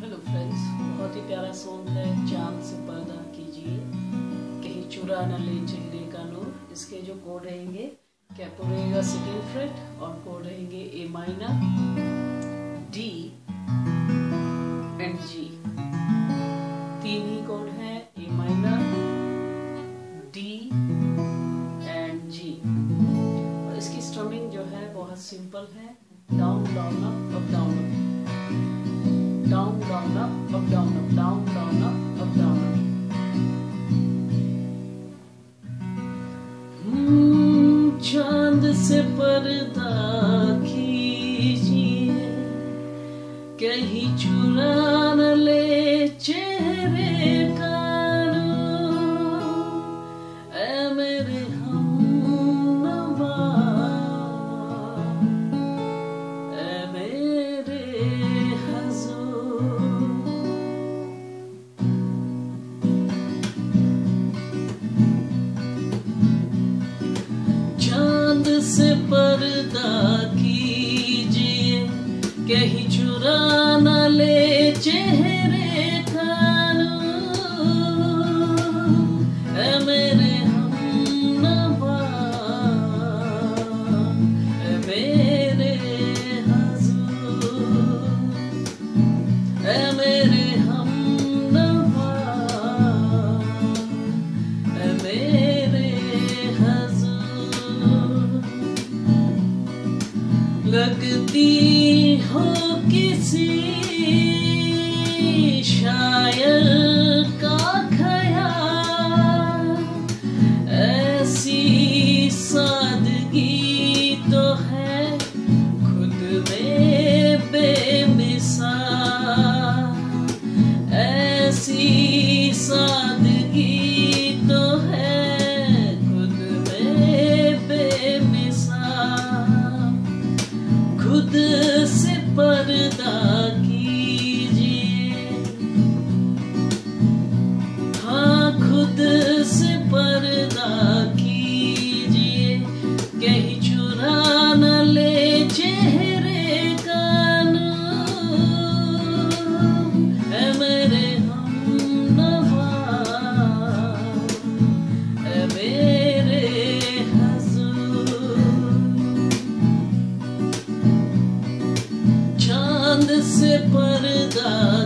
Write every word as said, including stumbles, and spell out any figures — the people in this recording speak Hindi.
हेलो फ्रेंड्स, बहुत ही प्यारा सॉन्ग है चांद से पर्दा कीजिए, कहीं चुरा न ले चेहरे का नूर। इसके जो कोड रहेंगे, कैपो रहेगा सेकेंड फ्रेट और कोड रहेंगे A minor, D and G. तीन ही कोड हैं, A minor, D and G. और इसकी स्ट्रमिंग जो है बहुत सिंपल है, down down up up down up, down down up up down up, down down up up down up। हम्म चांद से पर्दा कीजिए, कहीं चुरा न ले चेहरे का नूर। ऐ मेरे हमनवा, ऐ मेरे से पर्दा कीजिए, कहीं चुरा न ले चेहरे का नूर। ऐ मेरे हमनवा, ऐ मेरे हुजूर, ऐ मेरे हमनवा, ऐ मेरे लगती हो किसी शायर का ख़याल, ऐसी सादगी तो है खुद में बेमिसाल। ऐसी सादगी तो है खुद में बेमिसाल। खुद से पर्दा कीजिए, हाँ खुद से पर्दा कीजिए, कहीं चुरा न ले चेहरे का नूर। ऐ मेरे हमनवा, ऐ मेरे चांद से पर्दा